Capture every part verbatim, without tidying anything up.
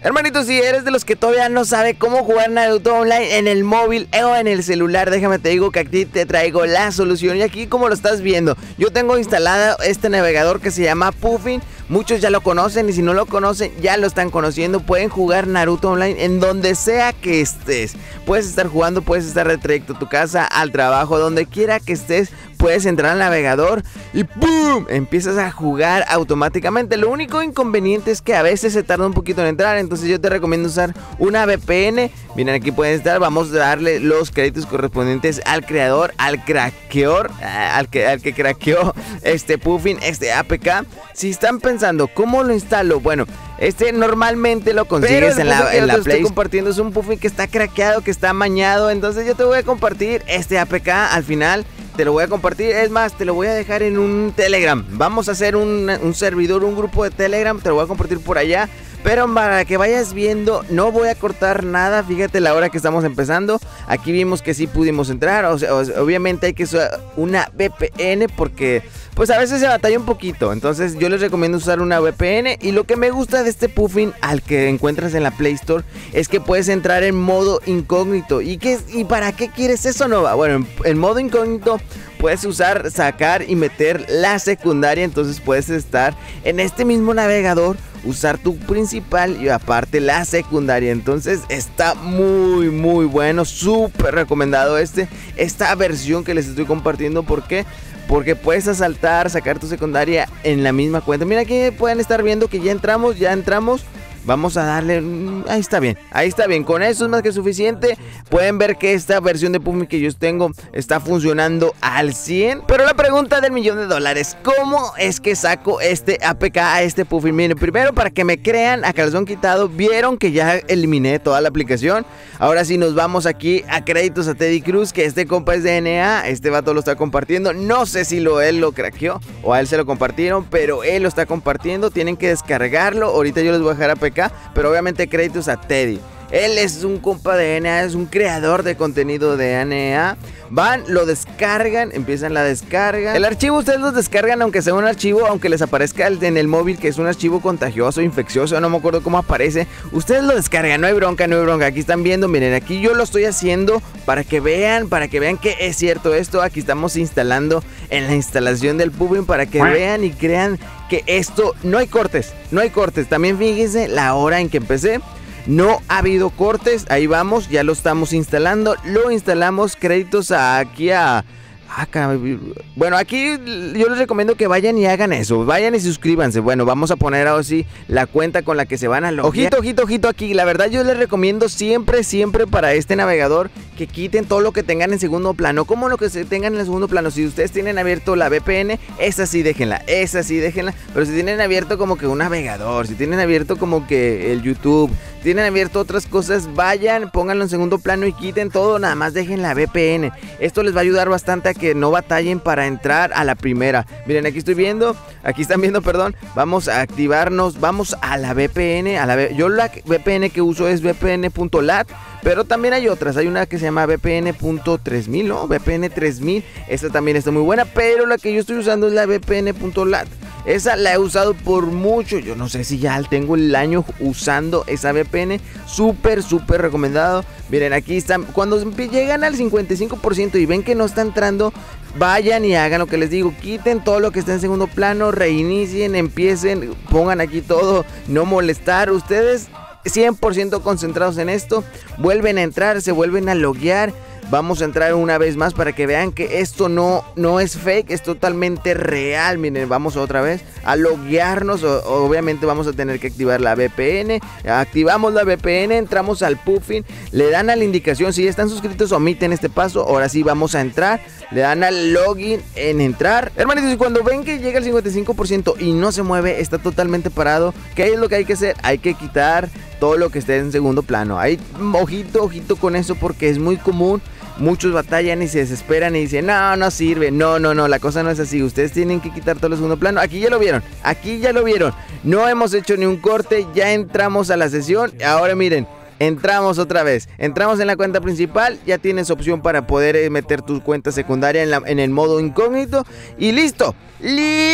Hermanito, si eres de los que todavía no sabe cómo jugar Naruto Online en el móvil o en el celular, déjame te digo que aquí te traigo la solución. Y aquí, como lo estás viendo, yo tengo instalado este navegador que se llama Puffin. Muchos ya lo conocen y si no lo conocen ya lo están conociendo. Pueden jugar Naruto Online en donde sea que estés. Puedes estar jugando, puedes estar de trayecto a tu casa, al trabajo, donde quiera que estés. Puedes entrar al navegador y ¡pum! Empiezas a jugar automáticamente. Lo único inconveniente es que a veces se tarda un poquito en entrar. Entonces yo te recomiendo usar una V P N. Miren, aquí pueden estar. Vamos a darle los créditos correspondientes al creador, al craqueor, al que, al que craqueó este Puffin, este A P K. Si están pensando cómo lo instalo, bueno, este normalmente lo consigues en la, en la Play. Estoy compartiendo es un Puffin que está craqueado, que está amañado. Entonces yo te voy a compartir este A P K al final. Te lo voy a compartir, es más, te lo voy a dejar en un Telegram. Vamos a hacer un, un servidor, un grupo de Telegram, te lo voy a compartir por allá. Pero para que vayas viendo, no voy a cortar nada. Fíjate la hora que estamos empezando. Aquí vimos que sí pudimos entrar. O sea, obviamente hay que usar una V P N porque pues a veces se batalla un poquito. Entonces yo les recomiendo usar una V P N. Y lo que me gusta de este Puffin al que encuentras en la Play Store es que puedes entrar en modo incógnito. ¿Y, qué, y para qué quieres eso, Nova? Bueno, en, en modo incógnito puedes usar, sacar y meter la secundaria. Entonces puedes estar en este mismo navegador, usar tu principal y aparte la secundaria. Entonces está muy muy bueno, súper recomendado este esta versión que les estoy compartiendo. ¿Por qué? Porque puedes asaltar, sacar tu secundaria en la misma cuenta. Mira, aquí pueden estar viendo que ya entramos, ya entramos. Vamos a darle, ahí está bien, ahí está bien, con eso es más que suficiente. Pueden ver que esta versión de Puffin que yo tengo está funcionando al cien. Pero la pregunta del millón de dólares, ¿cómo es que saco este A P K a este Puffin? Miren, primero para que me crean a calzón quitado, vieron que ya eliminé toda la aplicación. Ahora sí nos vamos aquí a créditos a Teddy Cruz, que este compa es de N A, este vato lo está compartiendo. No sé si lo él lo craqueó o a él se lo compartieron, pero él lo está compartiendo, tienen que descargarlo. Ahorita yo les voy a dejar A P K. Pero obviamente créditos a Teddy. Él es un compa de N A, es un creador de contenido de N A. Van, lo descargan, empiezan la descarga. El archivo ustedes lo descargan aunque sea un archivo, aunque les aparezca en el móvil que es un archivo contagioso, infeccioso, no me acuerdo cómo aparece. Ustedes lo descargan, no hay bronca, no hay bronca. Aquí están viendo, miren, aquí yo lo estoy haciendo para que vean, para que vean que es cierto esto. Aquí estamos instalando en la instalación del Puffin para que vean y crean que esto no hay cortes, no hay cortes. También fíjense la hora en que empecé. No ha habido cortes, ahí vamos, ya lo estamos instalando. Lo instalamos, créditos a, aquí a... Acá, bueno, aquí yo les recomiendo que vayan y hagan eso. Vayan y suscríbanse. Bueno, vamos a poner ahora sí la cuenta con la que se van a loguear. Ojito, ojito, ojito aquí. La verdad yo les recomiendo siempre, siempre para este navegador que quiten todo lo que tengan en segundo plano. Como lo que se tengan en el segundo plano. Si ustedes tienen abierto la V P N, esa sí déjenla, esa sí déjenla. Pero si tienen abierto como que un navegador, si tienen abierto como que el YouTube, tienen abierto otras cosas, vayan, pónganlo en segundo plano y quiten todo, nada más dejen la V P N. Esto les va a ayudar bastante a que no batallen para entrar a la primera. Miren, aquí estoy viendo, aquí están viendo, perdón. Vamos a activarnos, vamos a la V P N, a la yo la V P N que uso es V P N punto lat, pero también hay otras, hay una que se llama V P N punto tres mil, ¿no? V P N tres mil, esta también está muy buena, pero la que yo estoy usando es la V P N punto lat. Esa la he usado por mucho, yo no sé si ya tengo el año usando esa V P N, súper, súper recomendado. Miren, aquí están, cuando llegan al cincuenta y cinco por ciento y ven que no está entrando, vayan y hagan lo que les digo, quiten todo lo que está en segundo plano, reinicien, empiecen, pongan aquí todo, no molestar, ustedes cien por ciento concentrados en esto, vuelven a entrar, se vuelven a loguear. Vamos a entrar una vez más para que vean que esto no, no es fake, es totalmente real. Miren, vamos otra vez a loguearnos. O, obviamente vamos a tener que activar la V P N. Activamos la V P N, entramos al Puffin. Le dan a la indicación, si ya están suscritos, omiten este paso. Ahora sí vamos a entrar. Le dan al login en entrar. Hermanitos, y cuando ven que llega el cincuenta y cinco por ciento y no se mueve, está totalmente parado, ¿qué es lo que hay que hacer? Hay que quitar todo lo que esté en segundo plano. Ahí, ojito, ojito con eso porque es muy común. Muchos batallan y se desesperan y dicen, no, no sirve, no, no, no, la cosa no es así, ustedes tienen que quitar todo el segundo plano. Aquí ya lo vieron, aquí ya lo vieron, no hemos hecho ni un corte, ya entramos a la sesión. Ahora miren, entramos otra vez, entramos en la cuenta principal, ya tienes opción para poder meter tu cuenta secundaria en, la, en el modo incógnito y listo, listo.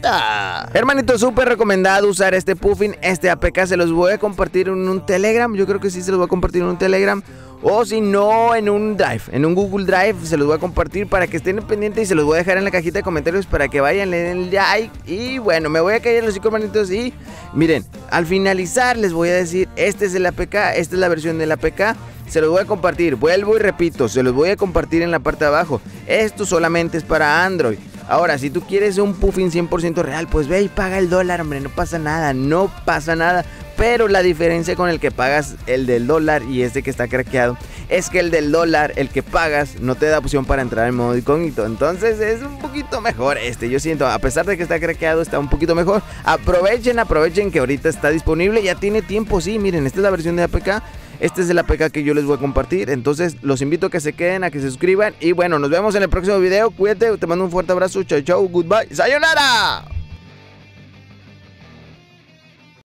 Hermanito, súper recomendado usar este Puffin, este A P K. Se los voy a compartir en un Telegram. Yo creo que sí se los voy a compartir en un Telegram. O si no, en un Drive, en un Google Drive. Se los voy a compartir para que estén pendientes. Y se los voy a dejar en la cajita de comentarios para que vayan, le den like. Y bueno, me voy a callar los cinco hermanitos. Y miren, al finalizar les voy a decir, este es el A P K, esta es la versión del A P K. Se los voy a compartir, vuelvo y repito, se los voy a compartir en la parte de abajo. Esto solamente es para Android. Ahora, si tú quieres un Puffin cien por ciento real, pues ve y paga el dólar, hombre, no pasa nada, no pasa nada. Pero la diferencia con el que pagas el del dólar y este que está craqueado es que el del dólar, el que pagas, no te da opción para entrar en modo incógnito. Entonces es un poquito mejor este, yo siento, a pesar de que está craqueado, está un poquito mejor. Aprovechen, aprovechen que ahorita está disponible, ya tiene tiempo, sí, miren, esta es la versión de A P K. Este es el A P K que yo les voy a compartir. Entonces los invito a que se queden, a que se suscriban. Y bueno, nos vemos en el próximo video. Cuídate, te mando un fuerte abrazo. Chau, chau, goodbye. ¡Sayonara!